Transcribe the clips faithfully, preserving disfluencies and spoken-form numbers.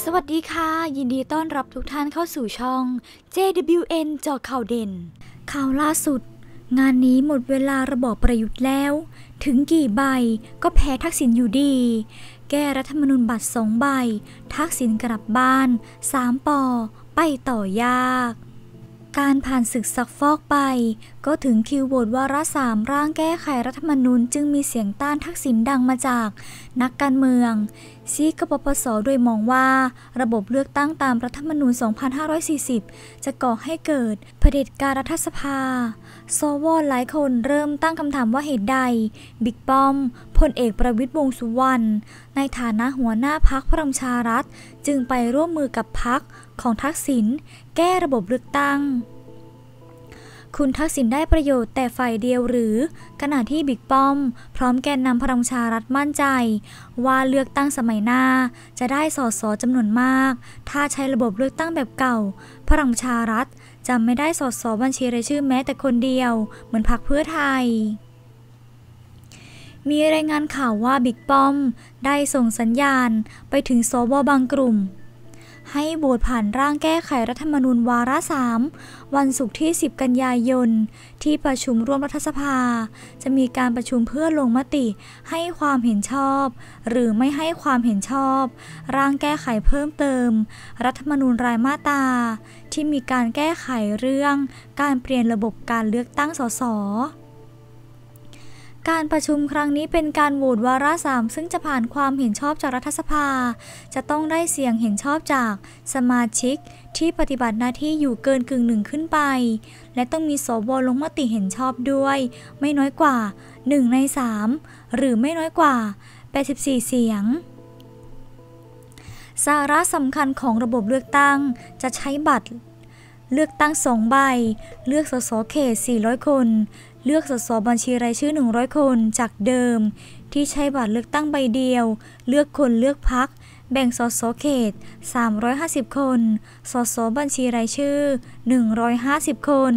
สวัสดีค่ะยินดีต้อนรับทุกท่านเข้าสู่ช่อง เจ ดับเบิลยู เอ็น เจาะข่าวเด่นข่าวล่าสุดงานนี้หมดเวลาระบอบประยุทธ์แล้วถึงกี่ใบก็แพ้ทักษิณอยู่ดีแก้รัฐธรรมนูญบัตรสองใบทักษิณกลับบ้านสามปอไปต่อยากการผ่านศึกซักฟอกไปก็ถึงคิวโหวตวาระสามร่างแก้ไขรัฐธรรมนูญจึงมีเสียงต้านทักษิณดังมาจากนักการเมืองซีกปปสโดยมองว่าระบบเลือกตั้งตามรัฐธรรมนูญ สองพันห้าร้อยสี่สิบ จะก่อให้เกิดเผด็จการรัฐสภาสวหลายคนเริ่มตั้งคำถามว่าเหตุใดบิ๊กป้อมพลเอกประวิตรวงษ์สุวรรณในฐานะหัวหน้าพรรคพลังประชารัฐจึงไปร่วมมือกับพรรคของทักษิณแก้ระบบเลือกตั้งคุณทักษิณได้ประโยชน์แต่ฝ่ายเดียวหรือขณะที่บิ๊กป้อมพร้อมแกนนำพลังประชารัฐมั่นใจว่าเลือกตั้งสมัยหน้าจะได้สสจำนวนมากถ้าใช้ระบบเลือกตั้งแบบเก่าพลังประชารัฐจะไม่ได้สสบัญชีรายชื่อแม้แต่คนเดียวเหมือนพรรคเพื่อไทยมีรายงานข่าวว่าบิ๊กป้อมได้ส่งสัญญาณไปถึงสวบางกลุ่มให้โหวตผ่านร่างแก้ไขรัฐธรรมนูญวาระสามวันศุกร์ที่สิบกันยายนที่ประชุมร่วมรัฐสภาจะมีการประชุมเพื่อลงมติให้ความเห็นชอบหรือไม่ให้ความเห็นชอบร่างแก้ไขเพิ่มเติมรัฐธรรมนูญรายมาตราที่มีการแก้ไขเรื่องการเปลี่ยนระบบการเลือกตั้งสสการประชุมครั้งนี้เป็นการโหวตวาระสามซึ่งจะผ่านความเห็นชอบจากรัฐสภาจะต้องได้เสียงเห็นชอบจากสมาชิกที่ปฏิบัติหน้าที่อยู่เกินกึ่งหนึ่งขึ้นไปและต้องมีสวลงมติเห็นชอบด้วยไม่น้อยกว่าหนึ่งในสามหรือไม่น้อยกว่าแปดสิบสี่เสียงสาระสำคัญของระบบเลือกตั้งจะใช้บัตรเลือกตั้งสองใบเลือกสสเขตสี่ร้อยคนเลือกสสบัญชีรายชื่อหนึ่งร้อยคนจากเดิมที่ใช้บัตรเลือกตั้งใบเดียวเลือกคนเลือกพรรคแบ่งสสเขตสามร้อยห้าสิบคนสสบัญชีรายชื่อหนึ่งร้อยห้าสิบคน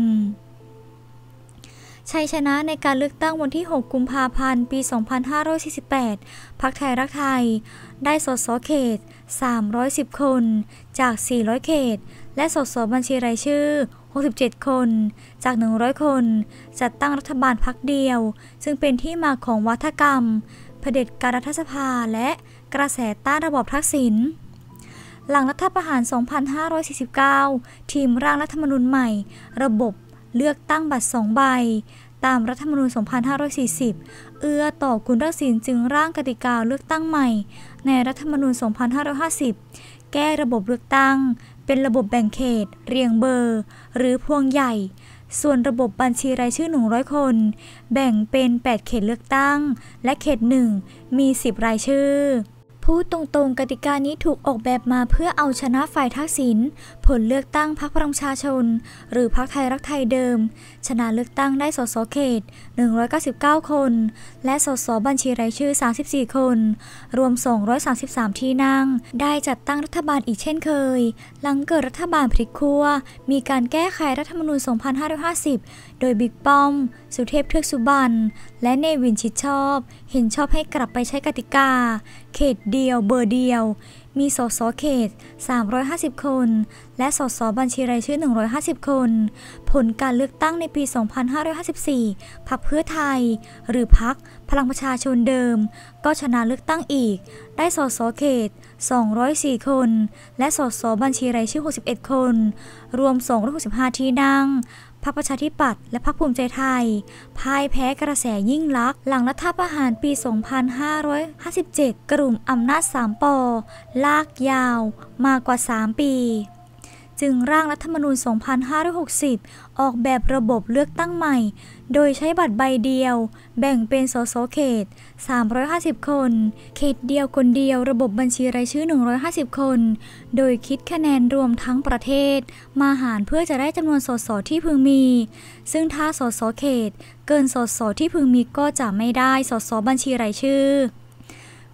ชัยชนะในการเลือกตั้งวันที่หกกุมภาพันธ์ปีสองพันห้าร้อยสี่สิบแปดพรรคไทยรักไทยได้สสเขตสามร้อยสิบคนจากสี่ร้อยเขตและสสบัญชีรายชื่อหกสิบเจ็ดคนจากหนึ่งร้อยคนจัดตั้งรัฐบาลพรรคเดียวซึ่งเป็นที่มาของวาทกรรมเผด็จการรัฐสภาและกระแสต้านระบอบทักษิณหลังรัฐประหารสองพันห้าร้อยสี่สิบเก้าทีมร่างรัฐธรรมนูญใหม่ระบบเลือกตั้งบัตรสองใบตามรัฐธรรมนูญสองพันห้าร้อยสี่สิบเอื้อต่อคุณทักษิณจึงร่างกติกาเลือกตั้งใหม่ในรัฐธรรมนูญสองพันห้าร้อยห้าสิบแก้ระบบเลือกตั้งเป็นระบบแบ่งเขตเรียงเบอร์หรือพวงใหญ่ส่วนระบบบัญชีรายชื่อหนึ่งร้อยคนแบ่งเป็นแปดเขตเลือกตั้งและเขตหนึ่งมีสิบรายชื่อพูดตรงๆกติกานี้ถูกออกแบบมาเพื่อเอาชนะฝ่ายทักษิณผลเลือกตั้งพรรคพลังประชาชนหรือพรรคไทยรักไทยเดิมชนะเลือกตั้งได้สสเขตหนึ่งร้อยเก้าสิบเก้าคนและสสบัญชีรายชื่อสามสิบสี่คนรวมสองร้อยสามสิบสามที่นั่งได้จัดตั้งรัฐบาลอีกเช่นเคยหลังเกิดรัฐบาลพลิกขั้วมีการแก้ไขรัฐธรรมนูญสองพันห้าร้อยห้าสิบโดยบิ๊กป้อมสุเทพเทือกสุบรรณและเนวินชิดชอบเห็นชอบให้กลับไปใช้กติกาเขตเดียวเบอร์เดียวมีสสเขตสามร้อยห้าสิบคนและสสบัญชีรายชื่อหนึ่งร้อยห้าสิบคนผลการเลือกตั้งในปีสองพันห้าร้อยห้าสิบสี่พรรคเพื่อไทยหรือพรรคพลังประชาชนเดิมก็ชนะเลือกตั้งอีกได้สสเขตสองร้อยสี่คนและสสบัญชีรายชื่อหกสิบเอ็ดคนรวมสองร้อยหกสิบห้าที่นั่งพรรคประชาธิปัตย์และพรรคภูมิใจไทยพ่ายแพ้กระแสยิ่งลักษณ์หลังรัฐประหารปีสองพันห้าร้อยห้าสิบเจ็ดกลุ่มอำนาจสามปอลากยาวมากว่าสามปีจึงร่างรัฐธรรมนูญสองพันห้าร้อยหกสิบออกแบบระบบเลือกตั้งใหม่โดยใช้บัตรใบเดียวแบ่งเป็นสสเขตสามร้อยห้าสิบคนเขตเดียวคนเดียวระบบบัญชีรายชื่อหนึ่งร้อยห้าสิบคนโดยคิดคะแนนรวมทั้งประเทศมาหารเพื่อจะได้จำนวนสสที่พึงมีซึ่งถ้าสสเขตเกินสสที่พึงมีก็จะไม่ได้สสบัญชีรายชื่อ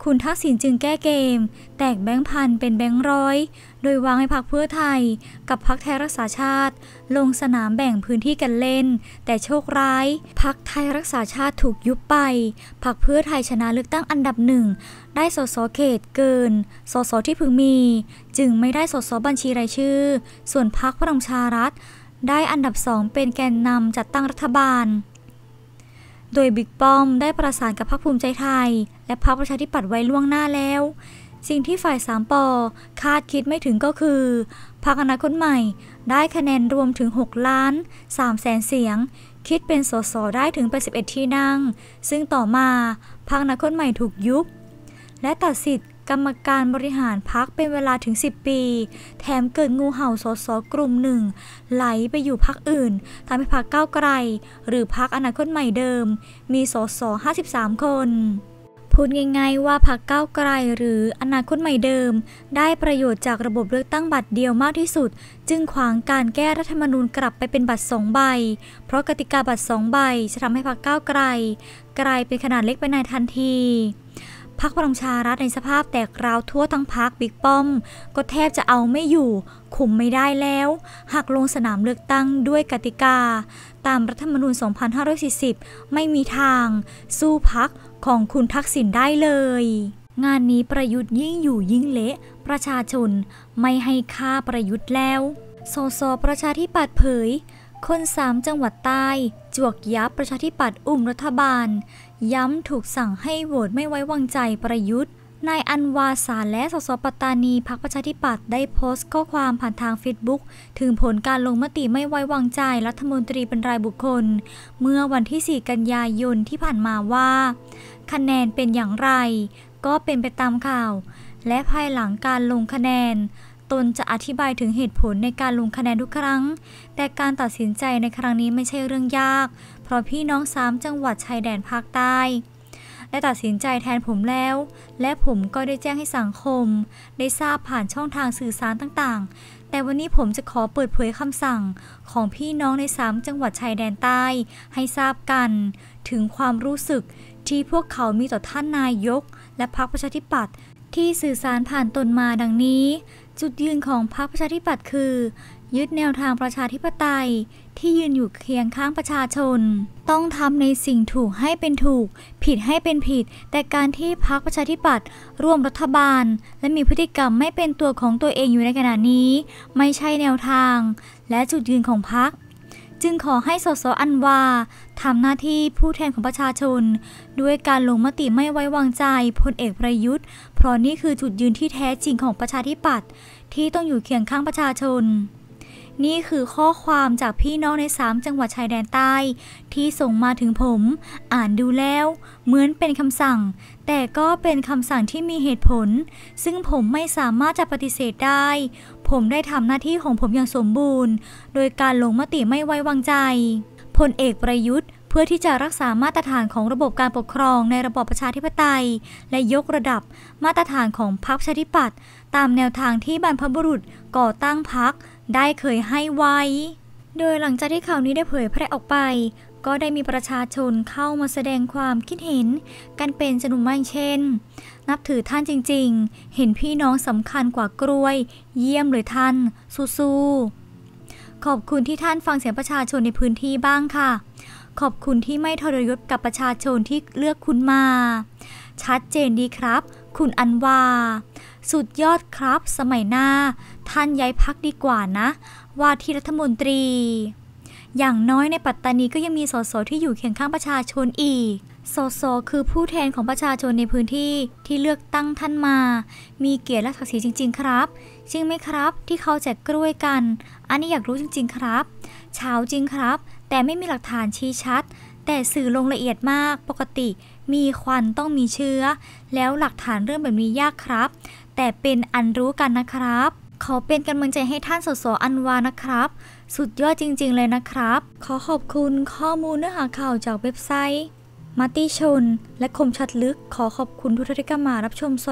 คุณทักษิณจึงแก้เกมแตกแบงค์พันเป็นแบงค์ร้อยโดยวางให้พรรคเพื่อไทยกับพรรคไทยรักษาชาติลงสนามแบ่งพื้นที่กันเล่นแต่โชคร้ายพรรคไทยรักษาชาติถูกยุบไปพรรคเพื่อไทยชนะเลือกตั้งอันดับหนึ่งได้สสเขตเกินสสที่พึงมีจึงไม่ได้สสบัญชีรายชื่อส่วนพรรคพลังประชารัฐได้อันดับสองเป็นแกนนำจัดตั้งรัฐบาลโดยบิ๊กป้อมได้ประสานกับพรรคภูมิใจไทยและพรรคประชาธิปัตย์ไว้ล่วงหน้าแล้วสิ่งที่ฝ่ายสามปคาดคิดไม่ถึงก็คือพรรคอนาคตใหม่ได้คะแนนรวมถึงหกล้านสามแสนเสียงคิดเป็นสสได้ถึงแปดสิบเอ็ดที่นั่งซึ่งต่อมาพรรคอนาคตใหม่ถูกยุบและตัดสิทธิ์กรรมการบริหารพรรคเป็นเวลาถึงสิบปีแถมเกิดงูเห่าสสกลุ่มหนึ่งไหลไปอยู่พรรคอื่นทำให้พรรคก้าวไกลหรือพรรคอนาคตใหม่เดิมมีสสห้าสิบสามคนพูดง่ายๆว่าพรรคก้าวไกลหรืออนาคตใหม่เดิมได้ประโยชน์จากระบบเลือกตั้งบัตรเดียวมากที่สุดจึงขวางการแก้รัฐธรรมนูญกลับไปเป็นบัตรสองใบเพราะกติกาบัตรสองใบจะทำให้พรรคก้าวไกลกลายเป็นขนาดเล็กไปในทันทีพรรคพลังประชารัฐในสภาพแตกร้าวทั่วทั้งพรรคบิ๊กป้อมก็แทบจะเอาไม่อยู่คุมไม่ได้แล้วหากลงสนามเลือกตั้งด้วยกติกาตามรัฐธรรมนูญ สองพันห้าร้อยสี่สิบ ไม่มีทางสู้พรรคของคุณทักษิณได้เลยงานนี้ประยุทธ์ยิ่งอยู่ยิ่งเละประชาชนไม่ให้ค่าประยุทธ์แล้วสสประชาธิปัตย์เผยคนสามจังหวัดใต้จวกยับประชาธิปัตย์อุ้มรัฐบาลย้ำถูกสั่งให้โหวตไม่ไว้วางใจประยุทธ์นายอันวาสาและสสปัตตานีพรรคประชาธิปัตย์ได้โพสต์ข้อความผ่านทางเฟซบุ๊กถึงผลการลงมติไม่ไว้วางใจรัฐมนตรีเป็นรายบุคคลเมื่อวันที่สี่กันยายนที่ผ่านมาว่าคะแนนเป็นอย่างไรก็เป็นไปตามข่าวและภายหลังการลงคะแนนตนจะอธิบายถึงเหตุผลในการลงคะแนนทุกครั้งแต่การตัดสินใจในครั้งนี้ไม่ใช่เรื่องยากเพราะพี่น้องสามจังหวัดชายแดนภาคใต้ได้ตัดสินใจแทนผมแล้วและผมก็ได้แจ้งให้สังคมได้ทราบผ่านช่องทางสื่อสารต่างๆแต่วันนี้ผมจะขอเปิดเผยคำสั่งของพี่น้องในสามจังหวัดชายแดนใต้ให้ทราบกันถึงความรู้สึกที่พวกเขามีต่อท่านนายกและพรรคประชาธิปัตย์ที่สื่อสารผ่านตนมาดังนี้จุดยืนของพรรคประชาธิปัตย์คือยึดแนวทางประชาธิปไตยที่ยืนอยู่เคียงข้างประชาชนต้องทำในสิ่งถูกให้เป็นถูกผิดให้เป็นผิดแต่การที่พรรคประชาธิปัตย์ร่วมรัฐบาลและมีพฤติกรรมไม่เป็นตัวของตัวเองอยู่ในขณะนี้ไม่ใช่แนวทางและจุดยืนของพรรคจึงขอให้สสอันวาทำหน้าที่ผู้แทนของประชาชนด้วยการลงมติไม่ไว้วางใจพลเอกประยุทธ์เพราะนี่คือจุดยืนที่แท้จริงของประชาธิปัตย์ที่ต้องอยู่เคียงข้างประชาชนนี่คือข้อความจากพี่น้องในสามจังหวัดชายแดนใต้ที่ส่งมาถึงผมอ่านดูแล้วเหมือนเป็นคำสั่งแต่ก็เป็นคำสั่งที่มีเหตุผลซึ่งผมไม่สามารถจะปฏิเสธได้ผมได้ทำหน้าที่ของผมอย่างสมบูรณ์โดยการลงมติไม่ไว้วางใจพลเอกประยุทธ์เพื่อที่จะรักษามาตรฐานของระบบการปกครองในระบอบประชาธิปไตยและยกระดับมาตรฐานของพรรคประชาธิปัตย์ตามแนวทางที่บรรพบุรุษก่อตั้งพรรคได้เคยให้ไว้โดยหลังจากที่ข่าวนี้ได้เผยแพร่ออกไปก็ได้มีประชาชนเข้ามาแสดงความคิดเห็นกันเป็นจำนวนมากเช่นนับถือท่านจริงๆเห็นพี่น้องสำคัญกว่ากล้วยเยี่ยมเลยท่านสู้ๆขอบคุณที่ท่านฟังเสียงประชาชนในพื้นที่บ้างค่ะขอบคุณที่ไม่ทรยศกับประชาชนที่เลือกคุณมาชัดเจนดีครับคุณอันวาสุดยอดครับสมัยหน้าท่านย้ายพรรคดีกว่านะว่าที่รัฐมนตรีอย่างน้อยในปัตตานีก็ยังมีสสที่อยู่เคียงข้างประชาชนอีกสสคือผู้แทนของประชาชนในพื้นที่ที่เลือกตั้งท่านมามีเกียรติและศักดิ์ศรีจริงๆครับจริงไหมครับที่เขาแจกกล้วยกันอันนี้อยากรู้จริงๆครับเช้าจริงครับแต่ไม่มีหลักฐานชี้ชัดแต่สื่อลงละเอียดมากปกติมีควันต้องมีเชื้อแล้วหลักฐานเรื่องแบบนี้ยากครับแต่เป็นอันรู้กันนะครับขอเป็นกำลังใจให้ท่านสสอันวานะครับสุดยอดจริงๆเลยนะครับขอขอบคุณข้อมูลเนื้อหาข่าวจากเว็บไซต์มติชนและคมชัดลึกขอขอบคุณทุกท่านที่เข้ามารับชม